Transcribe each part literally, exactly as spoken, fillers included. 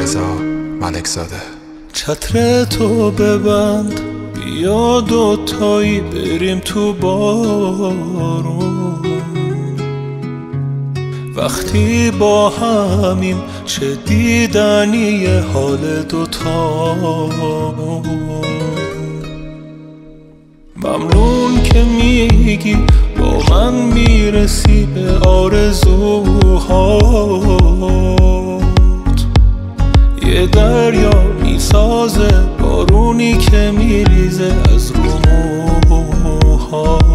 رضا ملکزاده. چتر تو ببند بیا دوتایی بریم تو بارون، وقتی با همیم چه دیدنی حال دوتامون. ممنون که میگی با من میرسی به آرزوهات، یه دریا میسازه بارونی که میریزه از رو موهات.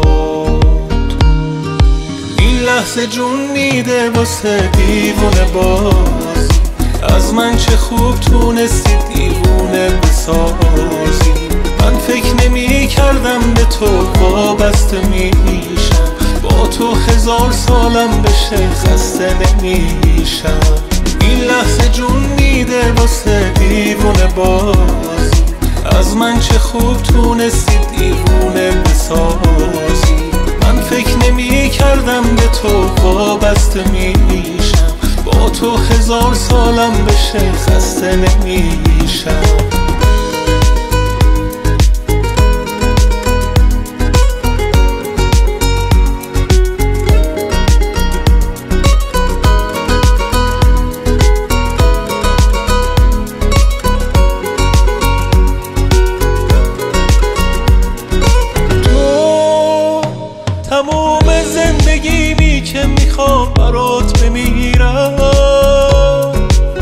این لحظه جون میده واسه دیوونه باز، از من چه خوب تونستی دیوونه بسازی. من فکر نمی کردم به تو وابسته میشم، با تو هزار سالم بشه خسته نمیشم. این لحظه جون میده واسه دیوونه باز، از من چه خوب تونستی دیوونه بسازی. من فکر نمی کردم به تو وابسته میشم، با تو هزار سالم بشه خسته نمیشم. تموم زندگیمی که میخوام برات بمیرم،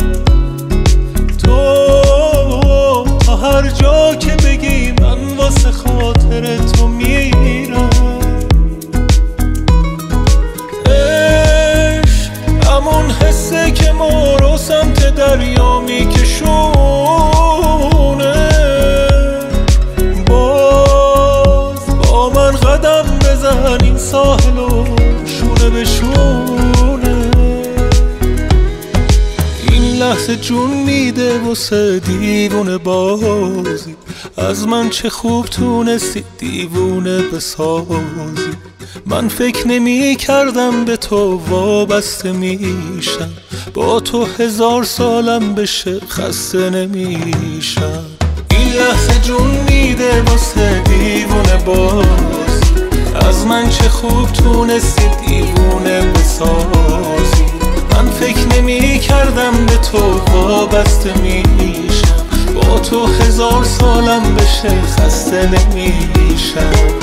تو تا هر جا که بگی من واسه خاطر تو میرم. عشق همون حسه که ما رو سمت دریا میکشونه، باز با من قدم بزن این ساحلو شونه به شونه. این لحظه جون میده واسه دیوونه بازی، از من چه خوب تونستی دیوونه بسازی. من فکر نمی کردم به تو وابسته میشم، با تو هزار سالم بشه خسته نمیشم. این لحظه جون میده واسه دیوونه باز، از من چه خوب تونستی دیوونه بسازی. من فکر نمی کردم به تو وابسته میشم، با تو هزار سالم بشه خسته نمیشم.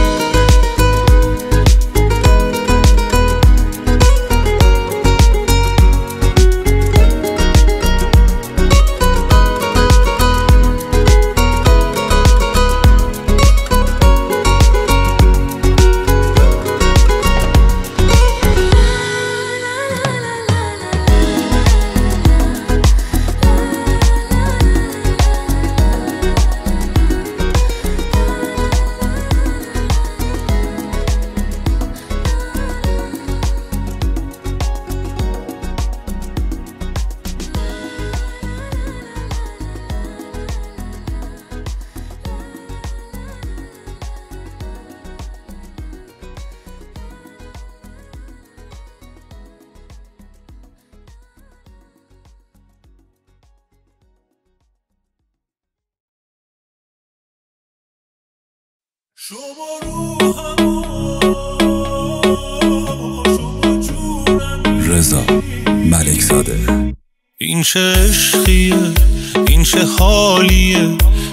رضا ملکزاده. این چه عشقیه، این چه حالیه،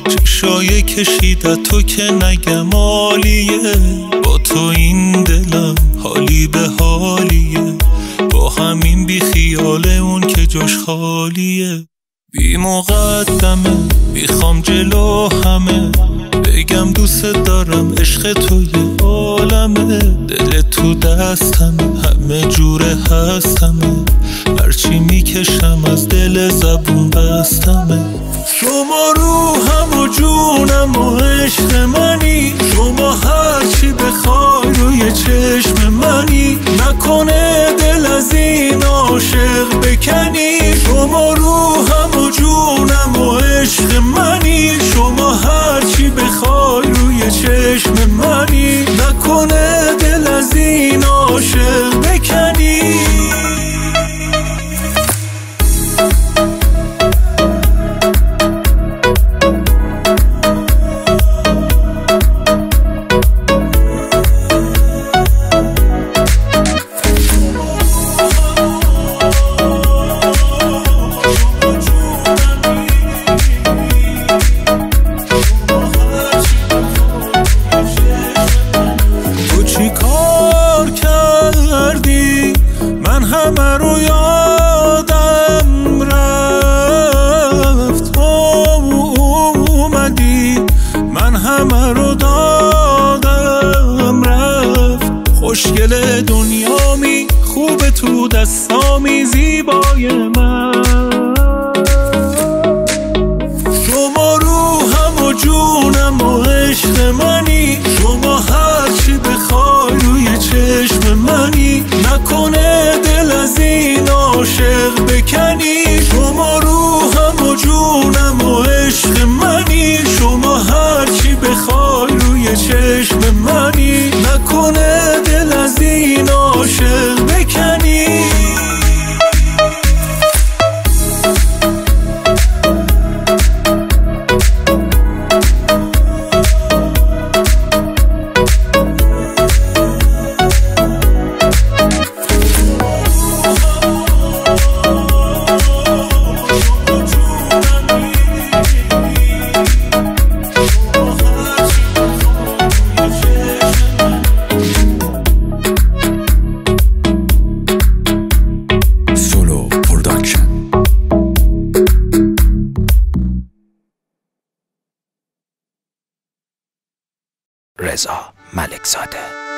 چشای کشیده تو که نگم عالیه. با تو این دلم حالی به حالیه، با همین بی خیال اون که جاش خالیه. بی مقدمه میخوام جلو همه بگم دوست دارم، عشق تو یه عالمه. دل تو دستمه همه جوره هستمه، هرچی میکشم از دل زبون بستمه. شما روحم و جونم و عشق منی، شما هرچی بخوای روی چشم منی. نکنه دل از این عاشق بکنی، شما روحم و جونم و عشق منی. شما هرچی بخوای روی چشم منی، نکنه دل از این عاشق بکنی. همه رو یادم رفت، تو اومدی من همه رو دادم رفت. خوشگل دنیامی، خوبه تو دستامی، زیبای من. شما روحم و جونم و عشق منی، شما هرچی بخوای روی چشم منی، نکنه دل از این عاشق بکنی. شما روحم و جونم و عشق منی، شما هرچی بخوای روی چشم منی، نکنه دل از این عاشق بکنی. رضا ملکزاده.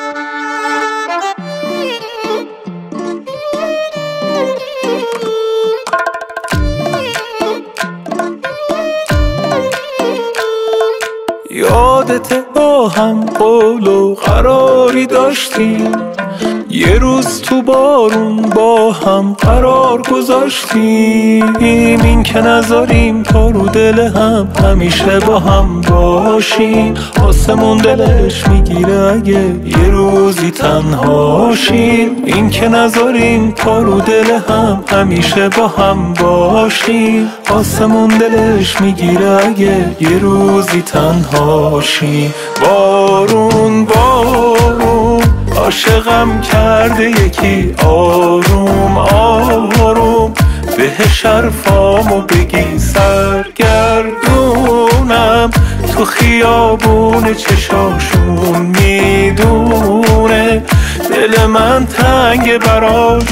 یادت با هم قول و قراری داشتیم، یه روز تو بارون با هم قرار گذاشتیم. این که نذاریم تا رو دل هم همیشه با هم باشیم. آسمون دلش میگیره اگه یه روزی تنهاشیم. این که نذاریم تا رو دل هم همیشه با هم باشیم. آسمون دلش میگیره اگه یه روزی تنهاشیم. بارون بارون عاشقم کرده یکی، آروم آروم بهش حرفامو بگی. سرگردونم تو خیابون چشاشون، میدونه دل من تنگ براش.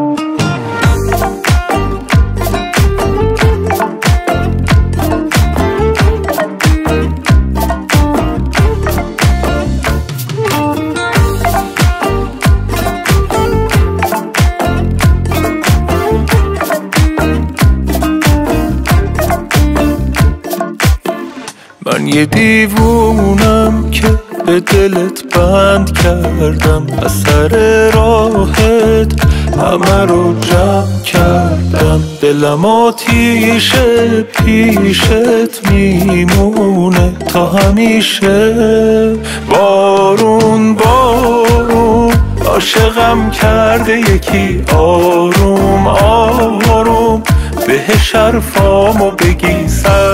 من یه دیوونم که به دلت بند کردم، از سر راحت همه رو جمع کردم. دلم آتیشه پیشت میمونه تا همیشه. بارون بارون عاشقم کرده یکی، آروم آروم بهش حرفامو بگی.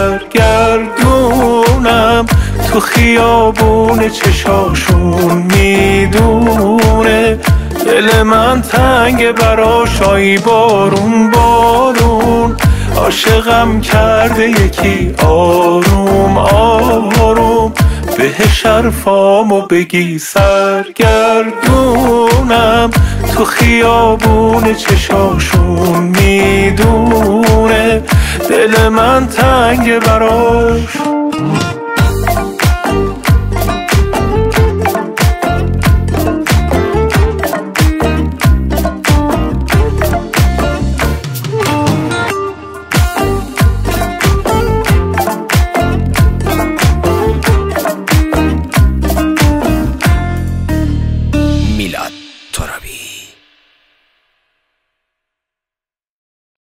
سرگردونم تو خیابون چشاشون، میدونه دل من تنگ براش. آی بارون بارون عاشقم کرده یکی، آروم آروم بهش حرفامو بگی. سرگردونم تو خیابون چشاشون، میدونه دل من تنگ براش.